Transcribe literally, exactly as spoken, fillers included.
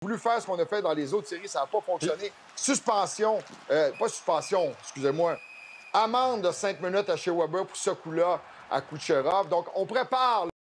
voulu faire ce qu'on a fait dans les autres séries, ça n'a pas fonctionné. Suspension, euh, pas suspension, excusez-moi, amende de cinq minutes à chez Weber pour ce coup-là à Kucherov. Donc, on prépare...